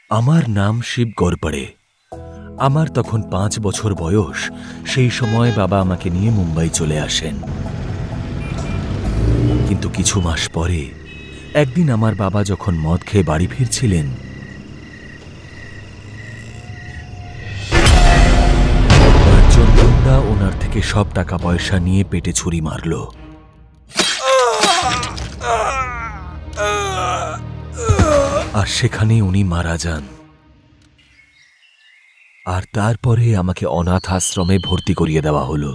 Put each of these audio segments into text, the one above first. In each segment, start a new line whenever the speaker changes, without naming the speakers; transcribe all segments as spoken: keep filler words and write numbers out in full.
আমার নাম শিব গড়পাড়ে। আমার তখন পাঁচ বছর বয়স। সেই সময় বাবা আমাকে নিয়ে মুম্বাই চলে আসেন। কিন্তু কিছু মাস পরে একদিন আমার বাবা যখন মদ খেয়ে বাড়ি ফিরছিলেন, একজন গুন্ডা ওনার থেকে সব টাকা পয়সা নিয়ে পেটে ছুরি মারল। আর সেখানে উনি মারা যান। আর তারপরে আমাকে অনাথ আশ্রমে ভর্তি করিয়ে দেওয়া হলো।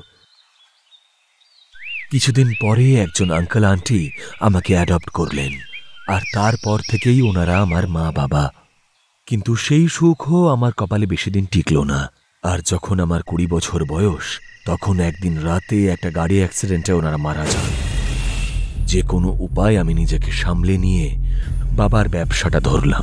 কিছুদিন পরে একজন আঙ্কেল আন্টি আমাকে অ্যাডপ্ট করলেন, আর তারপর থেকেই ওনারা আমার মা বাবা। কিন্তু সেই সুখও আমার কপালে বেশি দিন টিকল না। আর যখন আমার কুড়ি বছর বয়স, তখন একদিন রাতে একটা গাড়ি অ্যাক্সিডেন্টে ওনারা মারা যান। যে কোনো উপায় আমি নিজেকে সামলে নিয়ে বাবার ব্যবসাটা ধরলাম।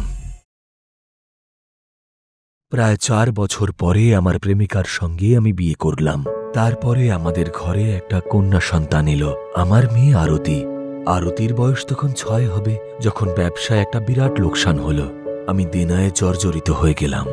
প্রায় চার বছর পরে আমার প্রেমিকার সঙ্গে আমি বিয়ে করলাম। তারপরে আমাদের ঘরে একটা কন্যা সন্তান এলো, আমার মেয়ে আরতি। আরতির বয়স তখন ছয় হবে যখন ব্যবসায় একটা বিরাট লোকসান হলো। আমি দেনায় জর্জরিত হয়ে গেলাম।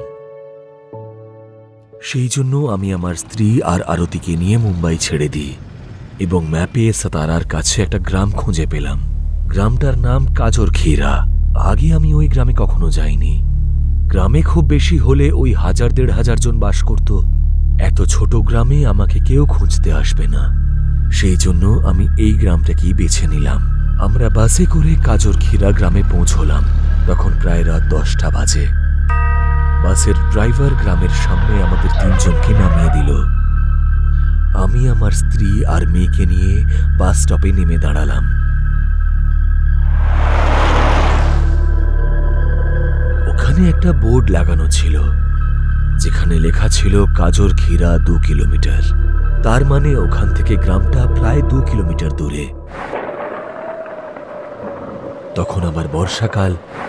সেই জন্য আমি আমার স্ত্রী আর আরতিকে নিয়ে মুম্বাই ছেড়ে দিই এবং ম্যাপে সাতারার কাছে একটা গ্রাম খুঁজে পেলাম। গ্রামটার নাম কাজরখীরা। আগে আমি ওই গ্রামে কখনো যাইনি। গ্রামে খুব বেশি হলে ওই হাজার দেড় হাজার জন বাস করত। এত ছোট গ্রামে আমাকে কেউ খুঁজতে আসবে না। সেই জন্য আমি এই গ্রামটাকেই বেছে নিলাম। আমরা বাসে করে কাজরখীরা গ্রামে পৌঁছলাম। তখন প্রায় রাত দশটা বাজে। বাসের ড্রাইভার গ্রামের সামনে আমাদের তিনজনকে নামিয়ে দিল। আমি আমার স্ত্রী আর মেয়েকে নিয়ে বাস স্টপে নেমে দাঁড়ালাম। ওখানে একটা বোর্ড লাগানো ছিল যেখানে লেখা ছিল কাজরখীরা দু কিলোমিটার। তার মানে ওখান থেকে গ্রামটা প্রায় দু কিলোমিটার দূরে। তখন আবার বর্ষাকাল।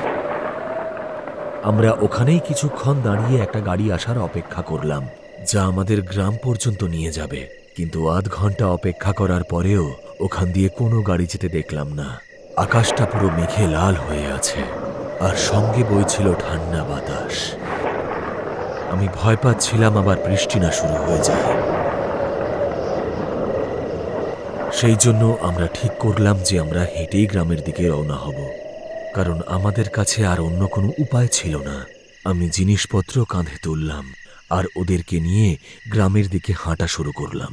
আমরা ওখানেই কিছুক্ষণ দাঁড়িয়ে একটা গাড়ি আসার অপেক্ষা করলাম, যা আমাদের গ্রাম পর্যন্ত নিয়ে যাবে। কিন্তু আধ ঘন্টা অপেক্ষা করার পরেও ওখান দিয়ে কোনো গাড়ি যেতে দেখলাম না। আকাশটা পুরো মেঘে লাল হয়ে আছে, আর সঙ্গে বইছিল ঠান্ডা বাতাস। আমি ভয় পাচ্ছিলাম আবার বৃষ্টি না শুরু হয়ে যায়। সেই জন্য আমরা ঠিক করলাম যে আমরা হেঁটেই গ্রামের দিকে রওনা হব, কারণ আমাদের কাছে আর অন্য কোনো উপায় ছিল না। আমি জিনিসপত্র কাঁধে তুললাম আর ওদেরকে নিয়ে গ্রামের দিকে হাঁটা শুরু করলাম।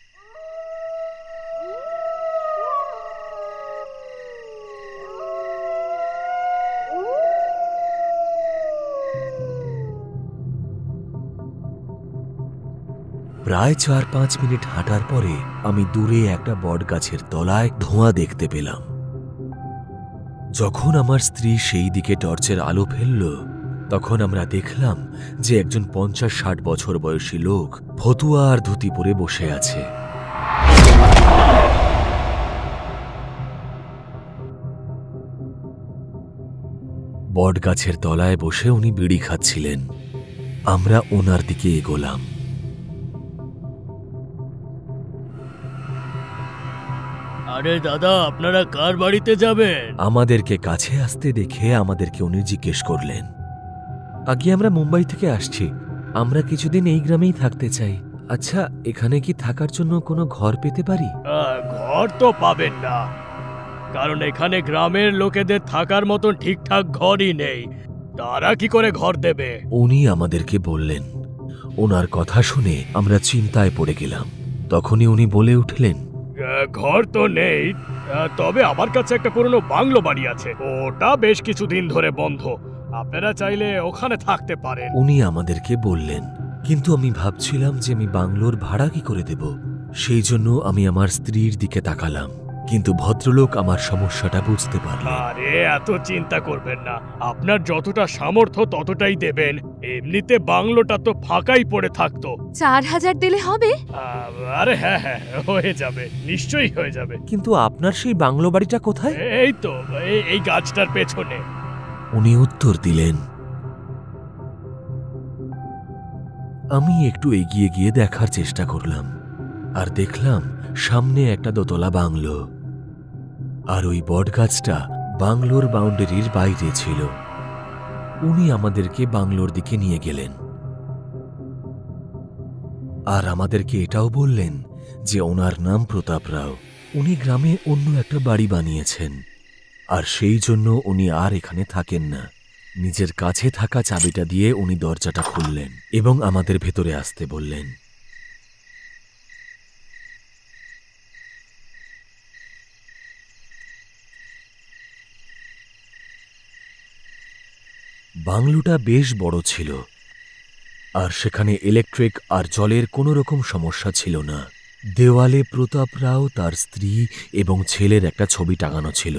প্রায় চার পাঁচ মিনিট হাঁটার পরে আমি দূরে একটা বট গাছের তলায় ধোঁয়া দেখতে পেলাম। যখন আমার স্ত্রী সেই দিকে টর্চের আলো ফেলল, তখন আমরা দেখলাম যে একজন পঞ্চাশ ষাট বছর বয়সী লোক ফতুয়া আর ধুতি পরে বসে আছে। বট গাছের তলায় বসে উনি বিড়ি খাচ্ছিলেন। আমরা ওনার দিকে এগোলাম।
আরে দাদা, আপনারা কার বাড়িতে যাবেন?
আমাদেরকে কাছে আসতে দেখে আমাদেরকে উনি জিজ্ঞেস করলেন, আগে আমরা মুম্বাই থেকে আসছি, আমরা কিছুদিন এই গ্রামেই থাকতে চাই। আচ্ছা, এখানে কি থাকার জন্য কোনো ঘর পেতে পারি?
আহ, ঘর তো পাবেন না, কারণ এখানে গ্রামের লোকেদের থাকার মতন ঠিকঠাক ঘরই নেই। তারা কি করে ঘর দেবে?
উনি আমাদেরকে বললেন। ওনার কথা শুনে আমরা চিন্তায় পড়ে গেলাম। তখনই উনি বলে উঠলেন,
আহ, ঘর তো নেই, আহ, তবে আমার কাছে একটা পুরনো বাংলো বাড়ি আছে। ওটা বেশ কিছুদিন ধরে বন্ধ। আপনারা চাইলে ওখানে থাকতে পারেন।
উনি আমাদেরকে বললেন। কিন্তু আমি ভাবছিলাম যে আমি বাংলোর ভাড়া কি করে দেব। সেই জন্য আমি আমার স্ত্রীর দিকে তাকালাম, কিন্তু ভদ্রলোক আমার সমস্যাটা বুঝতে পারলেন।
আরে এত চিন্তা করবেন না, আপনার যতটা সামর্থ্য ততটাই দেবেন। এমনিতে বাংলোটা তো ফাঁকাই পড়ে থাকতো।
চার হাজার দিলে হবে?
আহ, আরে হ্যাঁ হ্যাঁ, হয়ে যাবে, নিশ্চয়ই হয়ে যাবে।
কিন্তু আপনার সেই বাংলো বাড়িটা কোথায়?
এই তো এই- এই গাছটার পেছনে।
উনি উত্তর দিলেন। আমি একটু এগিয়ে গিয়ে দেখার চেষ্টা করলাম, আর দেখলাম সামনে একটা দোতলা বাংলো, আর ওই বট গাছটা বাংলোর বাউন্ডারির বাইরে ছিল। উনি আমাদেরকে বাংলোর দিকে নিয়ে গেলেন আর আমাদেরকে এটাও বললেন যে ওনার নাম প্রতাপ রাও। উনি গ্রামে অন্য একটা বাড়ি বানিয়েছেন আর সেই জন্য উনি আর এখানে থাকেন না। নিজের কাছে থাকা চাবিটা দিয়ে উনি দরজাটা খুললেন এবং আমাদের ভেতরে আসতে বললেন। বাংলোটা বেশ বড় ছিল আর সেখানে ইলেকট্রিক আর জলের কোনো রকম সমস্যা ছিল না। দেওয়ালে প্রতাপ রাও, তার স্ত্রী এবং ছেলের একটা ছবি টাঙানো ছিল।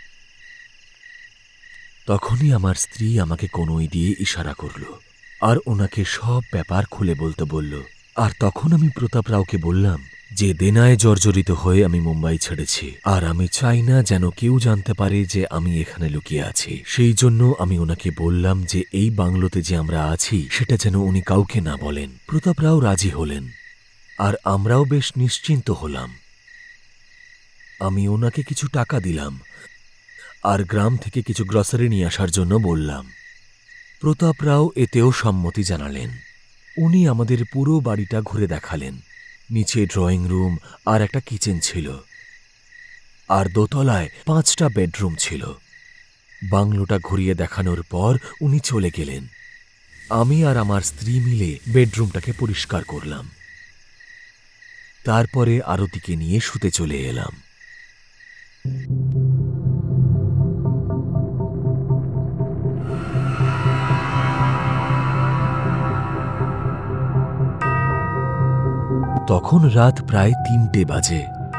তখনই আমার স্ত্রী আমাকে কনুই দিয়ে ইশারা করল আর ওনাকে সব ব্যাপার খুলে বলতে বলল। আর তখন আমি প্রতাপ রাওকে বললাম যে দেনায় জর্জরিত হয়ে আমি মুম্বাই ছেড়েছি আর আমি চাই না যেন কেউ জানতে পারে যে আমি এখানে লুকিয়ে আছি। সেই জন্য আমি ওনাকে বললাম যে এই বাংলোতে যে আমরা আছি সেটা যেন উনি কাউকে না বলেন। প্রতাপ রাও রাজি হলেন আর আমরাও বেশ নিশ্চিন্ত হলাম। আমি ওনাকে কিছু টাকা দিলাম আর গ্রাম থেকে কিছু গ্রসারি নিয়ে আসার জন্য বললাম। প্রতাপ রাও এতেও সম্মতি জানালেন। উনি আমাদের পুরো বাড়িটা ঘুরে দেখালেন। নিচে ড্রয়িং রুম আর একটা কিচেন ছিল আর দোতলায় পাঁচটা বেডরুম ছিল। বাংলোটা ঘুরিয়ে দেখানোর পর উনি চলে গেলেন। আমি আর আমার স্ত্রী মিলে বেডরুমটাকে পরিষ্কার করলাম। তারপরে আরতিকে নিয়ে শুতে চলে এলাম। তখন রাত প্রায় তিনটে বাজে।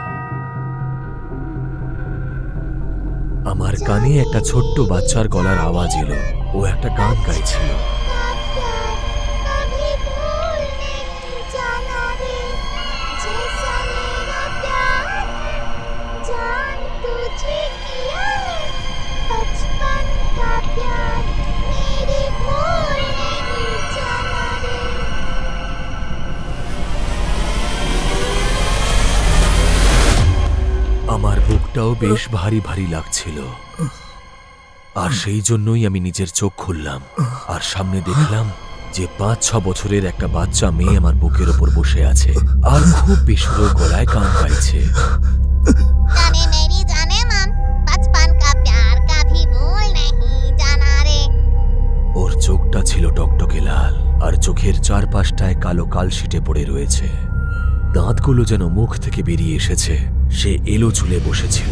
আমার কানে একটা ছোট্ট বাচ্চার গলার আওয়াজ এলো। ও একটা গান গাইছিল। আমার বুকটাও বেশ ভারী ভারী লাগছিল আর সেই জন্যই আমি নিজের চোখ খুললাম আর সামনে দেখলাম যে পাঁচ ছ বছরের একটা বাচ্চা মেয়ে আমার বুকের ওপর বসে আছে আর খুব বেসুরো গলায় গান গাইছে। ওর চোখটা ছিল টকটকে লাল আর চোখের চারপাশটায় কালো কালশিটে পড়ে রয়েছে। দাঁতগুলো যেন মুখ থেকে বেরিয়ে এসেছে। সে এলো ঝুলে বসেছিল।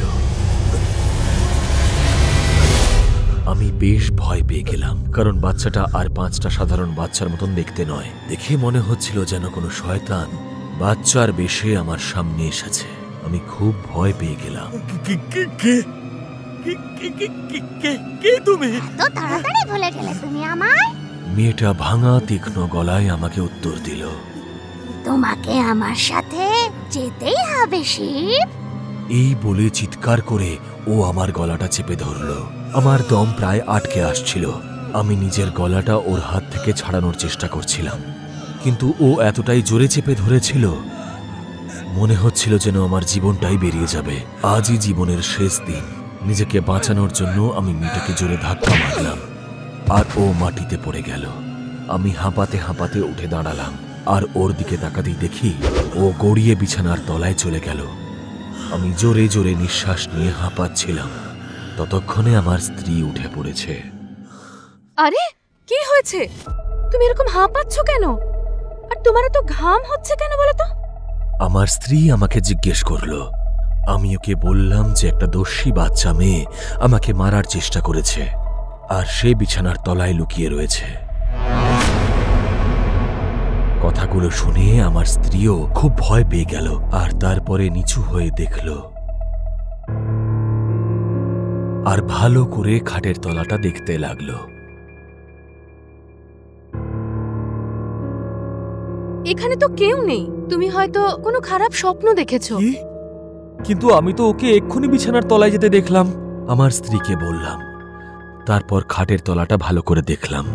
আমি বেশ ভয় পেয়ে গেলাম, কারণ বাচ্চাটা আর পাঁচটা সাধারণ বাচ্চার মতন দেখতে নয়। দেখে মনে হচ্ছিল যেন কোনো শয়তান বাচ্চার বেশে আমার সামনে এসেছে। আমি খুব ভয় পেয়ে গেলাম। মেয়েটা ভাঙা তীক্ষ্ণ গলায় আমাকে উত্তর দিল,
তোমাকে আমার সাথে যেতেই হবে শিব।
এই বলে চিৎকার করে ও আমার গলাটা চেপে ধরল। আমার দম প্রায় আটকে আসছিল। আমি নিজের গলাটা ওর হাত থেকে ছাড়ানোর চেষ্টা করছিলাম, কিন্তু ও এতটাই জোরে চেপে ধরেছিল মনে হচ্ছিল যেন আমার জীবনটাই বেরিয়ে যাবে। আজই জীবনের শেষ দিন। নিজেকে বাঁচানোর জন্য আমি মেয়েটাকে জোরে ধাক্কা মারলাম আর ও মাটিতে পড়ে গেল। আমি হাঁপাতে হাঁপাতে উঠে দাঁড়ালাম আর ওর দিকে তাকাতেই দেখি ও গড়িয়ে বিছানার তলায় চলে গেল। আমি জোরে জোরে নিঃশ্বাস নিয়ে হাঁপাচ্ছিলাম। ততক্ষণে আমার স্ত্রী উঠে পড়েছে।
আরে কি হয়েছে? তুমি এরকম হাঁপাচ্ছ কেন? আর তোমার তো ঘাম হচ্ছে কেন বলো তো?
আমার স্ত্রী আমাকে জিজ্ঞেস করলো। আমি ওকে বললাম যে একটা দস্যি বাচ্চা মেয়ে আমাকে মারার চেষ্টা করেছে আর সে বিছানার তলায় লুকিয়ে রয়েছে। কথাগুলো শুনে আমার স্ত্রীও খুব ভয় পেয়ে গেল আর তারপরে নিচু হয়ে দেখল আর ভালো করে খাটের তলাটা দেখতে লাগলো।
এখানে তো কেউ নেই। তুমি হয়তো কোনো খারাপ স্বপ্ন দেখেছো।
কিন্তু আমি তো ওকে এক্ষুনি বিছানার তলায় যেতে দেখলাম, আমার স্ত্রীকে বললাম। তারপর খাটের তলাটা ভালো করে দেখলাম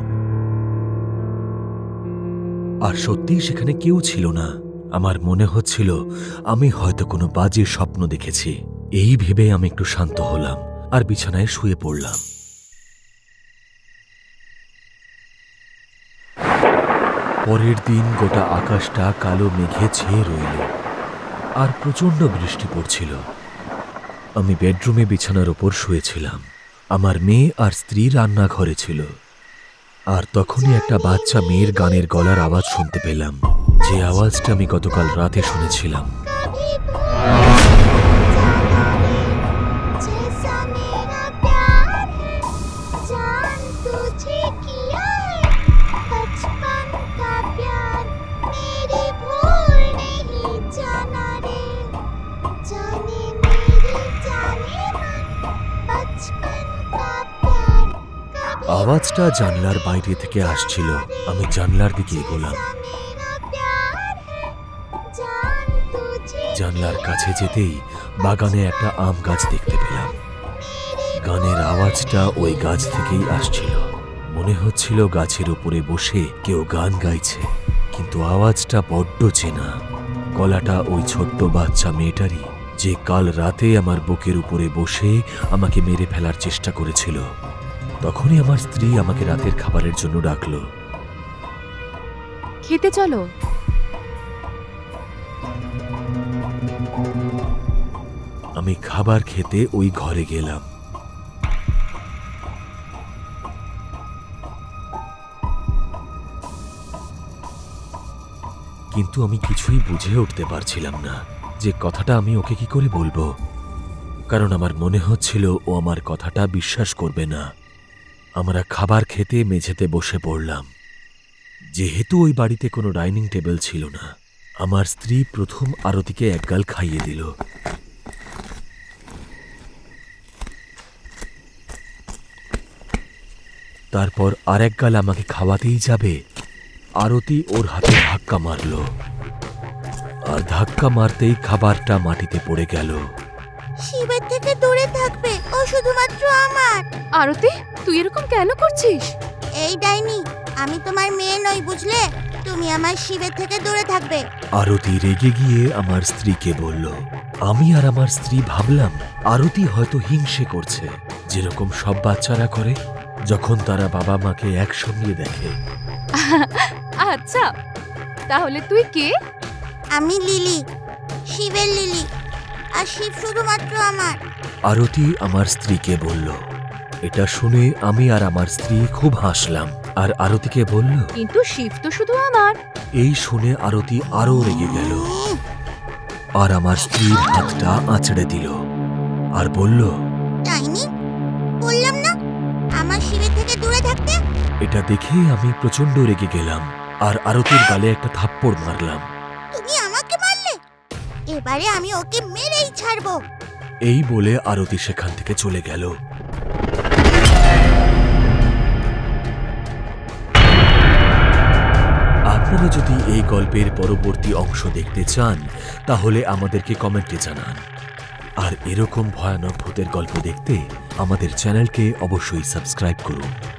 আর সত্যিই সেখানে কেউ ছিল না। আমার মনে হচ্ছিল আমি হয়তো কোনো বাজে স্বপ্ন দেখেছি। এই ভেবে আমি একটু শান্ত হলাম আর বিছানায় শুয়ে পড়লাম। পরের দিন গোটা আকাশটা কালো মেঘে ছেয়ে রইল আর প্রচণ্ড বৃষ্টি পড়ছিল। আমি বেডরুমে বিছানার ওপর শুয়েছিলাম। আমার মেয়ে আর স্ত্রী রান্নাঘরে ছিল। আর তখনই একটা বাচ্চা মেয়ের গানের গলার আওয়াজ শুনতে পেলাম, যে আওয়াজটা আমি গতকাল রাতে শুনেছিলাম। আওয়াজটা জানলার বাইরে থেকে আসছিল। আমি জানলার দিকে এগোলাম। জানলার কাছে যেতেই বাগানে একটা আম গাছ দেখতে পেলাম। গানের আওয়াজটা ওই গাছ থেকেই আসছিল। মনে হচ্ছিল গাছের উপরে বসে কেউ গান গাইছে, কিন্তু আওয়াজটা বড্ড চেনা। গলাটা ওই ছোট্ট বাচ্চা মেয়েটারই, যে কাল রাতে আমার বুকের উপরে বসে আমাকে মেরে ফেলার চেষ্টা করেছিল। তখনই আমার স্ত্রী আমাকে রাতের খাবারের জন্য ডাকলো।
খেতে চলো।
আমি খাবার খেতে ওই ঘরে গেলাম। কিন্তু আমি কিছুই বুঝে উঠতে পারছিলাম না যে কথাটা আমি ওকে কি করে বলবো, কারণ আমার মনে হচ্ছিল ও আমার কথাটা বিশ্বাস করবে না। আমরা খাবার খেতে মেঝেতে বসে পড়লাম। যেহেতু ওই বাড়িতে কোনো ডাইনিং টেবিল ছিল না, আমার স্ত্রী প্রথম আরতিকে এক গাল খাইয়ে দিল। তারপর আরেক গাল আমাকে খাওয়াতেই যাবে, আরতি ওর হাতে ধাক্কা মারল। আর ধাক্কা মারতেই খাবারটা মাটিতে পড়ে গেল।
শিবের থেকে দূরে থাকবে, ও শুধুমাত্র আমার।
আরতি, তুই এরকম কেন করছিস?
এই ডাইনি, আমি তোমার মেয়ে নই, বুঝলে? তুমি আমার শিবের থেকে দূরে থাকবে।
আরতি রেগে গিয়ে আমার স্ত্রীকে বলল। আমি আর আমার স্ত্রী ভাবলাম আরতি হয়তো হিংসে করছে, যেরকম সব বাচ্চারা করে যখন তারা বাবা মাকে একসঙ্গে দেখে।
আচ্ছা, তাহলে তুই কে?
আমি লিলি, শিবের লিলি, আর শিব শুধুমাত্র আমার।
আরতি আমার স্ত্রীকে বলল। এটা শুনে আমি আর আমার স্ত্রী খুব হাসলাম। আর আরতিকে বলল,
কিন্তু শিব তো শুধু আমার।
এই শুনে আরতি আরো রেগে গেল আর আমার স্ত্রীর হাতটা আঁচড়ে দিল আর বলল,
ডাইনি, বললাম না আমার শিবের থেকে দূরে থাকতে।
এটা দেখে আমি প্রচন্ড রেগে গেলাম আর আরতির গালে একটা থাপ্পড় মারলাম।
তুমি আমাকে মারলে, এবারে আমি ওকে মেরেই ছাড়বো।
এই বলে আরতি সেখান থেকে চলে গেল। আপনারা যদি এই গল্পের পরবর্তী অংশ দেখতে চান, তাহলে আমাদেরকে কমেন্টে জানান। আর এরকম ভয়ানক ভূতের গল্প দেখতে আমাদের চ্যানেলকে অবশ্যই সাবস্ক্রাইব করুন।